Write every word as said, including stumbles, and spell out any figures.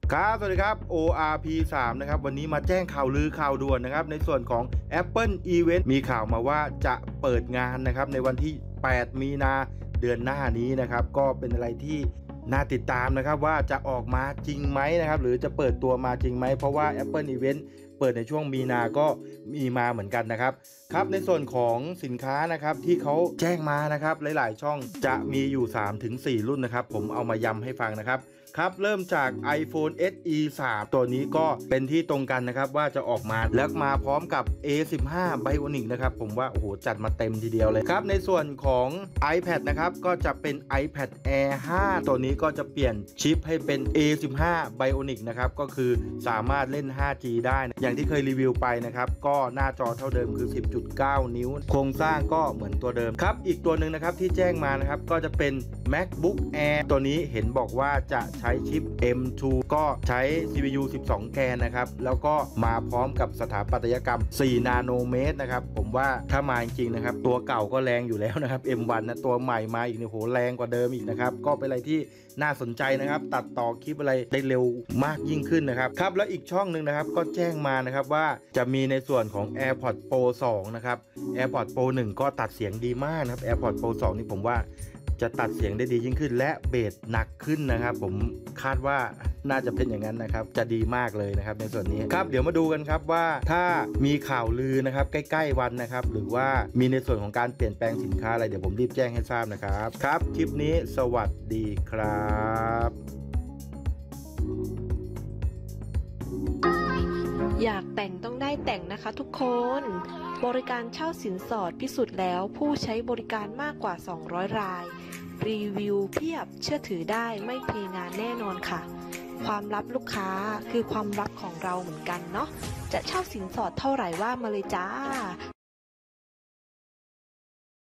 ครับสวัสดีครับ โอ อาร์ พี สาม นะครับวันนี้มาแจ้งข่าวลือข่าวด่วนนะครับในส่วนของ Apple Event มีข่าวมาว่าจะเปิดงานนะครับในวันที่ แปด มีนาเดือนหน้านี้นะครับก็เป็นอะไรที่น่าติดตามนะครับว่าจะออกมาจริงไหมนะครับหรือจะเปิดตัวมาจริงไหมเพราะว่า Apple Event เปิดในช่วงมีนาก็มีมาเหมือนกันนะครับครับในส่วนของสินค้านะครับที่เขาแจ้งมานะครับหลายๆช่องจะมีอยู่ สามถึงสี่ รุ่นนะครับผมเอามาย้ำให้ฟังนะครับครับเริ่มจาก iPhone เอส อี สาม ตัวนี้ก็เป็นที่ตรงกันนะครับว่าจะออกมาแล้วมาพร้อมกับ เอ สิบห้า Bionic นะครับผมว่าโอ้โหจัดมาเต็มทีเดียวเลยครับในส่วนของ iPad นะครับก็จะเป็น iPad Air ห้า ตัวนี้ก็จะเปลี่ยนชิปให้เป็น เอ สิบห้า Bionic นะครับก็คือสามารถเล่น ห้าจี ได้อย่างที่เคยรีวิวไปนะครับก็หน้าจอเท่าเดิมคือ สิบจุดเก้า นิ้วโครงสร้างก็เหมือนตัวเดิมครับอีกตัวหนึ่งนะครับที่แจ้งมานะครับก็จะเป็น MacBook Air ตัวนี้เห็นบอกว่าจะใช้ชิป เอ็ม ทู ก็ใช้ ซี พี ยู สิบสอง แกนนะครับแล้วก็มาพร้อมกับสถาปัตยกรรม สี่ นาโนเมตรนะครับผมว่าถ้ามาจริงๆนะครับตัวเก่าก็แรงอยู่แล้วนะครับ เอ็ม วัน นะตัวใหม่มาอีกเนี่ยโหแรงกว่าเดิมอีกนะครับก็เป็นอะไรที่น่าสนใจนะครับตัดต่อคลิปอะไรได้เร็วมากยิ่งขึ้นนะครับครับแล้วอีกช่องหนึ่งนะครับก็แจ้งมานะครับว่าจะมีในส่วนของ AirPods Pro สอง นะครับ AirPods Pro หนึ่ง ก็ตัดเสียงดีมากนะครับ AirPods Pro สอง นี่ผมว่าจะตัดเสียงได้ดียิ่งขึ้นและเบสหนักขึ้นนะครับผมคาดว่าน่าจะเป็นอย่างนั้นนะครับจะดีมากเลยนะครับในส่วนนี้ครับเดี๋ยวมาดูกันครับว่าถ้ามีข่าวลือนะครับใกล้ๆวันนะครับหรือว่ามีในส่วนของการเปลี่ยนแปลงสินค้าอะไรเดี๋ยวผมรีบแจ้งให้ทราบนะครับครับคลิปนี้สวัสดีครับอยากแต่งต้องได้แต่งนะคะทุกคน บริการเช่าสินสอดพิสูจน์แล้วผู้ใช้บริการมากกว่า สองร้อย ราย รีวิวเพียบเชื่อถือได้ไม่เพงานแน่นอนค่ะ ความลับลูกค้าคือความลับของเราเหมือนกันเนาะจะเช่าสินสอดเท่าไหร่ว่ามาเลยจ้า